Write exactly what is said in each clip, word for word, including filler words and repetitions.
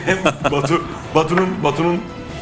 Hem Batu, Batu'nun Batu'nun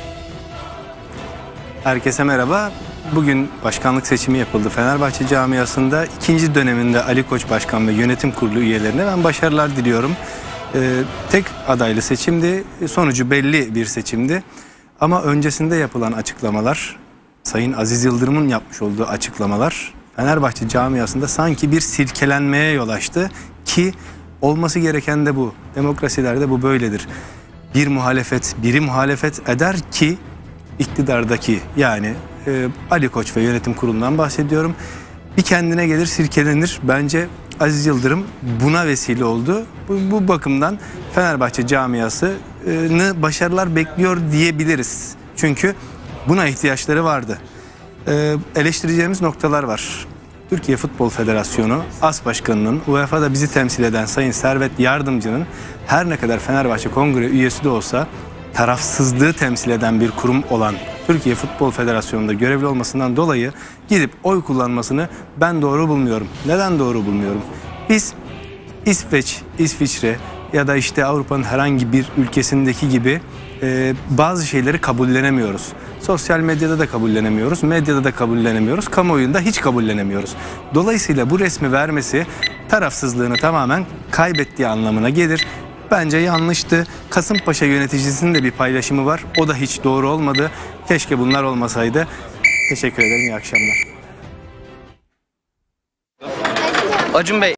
Herkese merhaba. Bugün başkanlık seçimi yapıldı Fenerbahçe camiasında. İkinci döneminde Ali Koç Başkan ve Yönetim Kurulu üyelerine ben başarılar diliyorum. Ee, tek adaylı seçimdi. Sonucu belli bir seçimdi. Ama öncesinde yapılan açıklamalar, Sayın Aziz Yıldırım'ın yapmış olduğu açıklamalar Fenerbahçe camiasında sanki bir silkelenmeye yol açtı ki olması gereken de bu. Demokrasilerde bu böyledir. Bir muhalefet, biri muhalefet eder ki iktidardaki, yani e, Ali Koç ve Yönetim Kurulu'ndan bahsediyorum, bir kendine gelir, sirkelenir. Bence Aziz Yıldırım buna vesile oldu. Bu, bu bakımdan Fenerbahçe camiasını başarılar bekliyor diyebiliriz. Çünkü buna ihtiyaçları vardı. E, eleştireceğimiz noktalar var. Türkiye Futbol Federasyonu As Başkanı'nın, U E F A'da bizi temsil eden Sayın Servet Yardımcı'nın her ne kadar Fenerbahçe Kongre üyesi de olsa tarafsızlığı temsil eden bir kurum olan Türkiye Futbol Federasyonu'nda görevli olmasından dolayı gidip oy kullanmasını ben doğru bulmuyorum. Neden doğru bulmuyorum? Biz İsveç, İsviçre ya da işte Avrupa'nın herhangi bir ülkesindeki gibi e, bazı şeyleri kabullenemiyoruz. Sosyal medyada da kabullenemiyoruz, medyada da kabullenemiyoruz, kamuoyunda hiç kabullenemiyoruz. Dolayısıyla bu resmi vermesi tarafsızlığını tamamen kaybettiği anlamına gelir. Bence yanlıştı. Kasımpaşa yöneticisinin de bir paylaşımı var. O da hiç doğru olmadı. Keşke bunlar olmasaydı. Teşekkür ederim. İyi akşamlar. Acun Bey.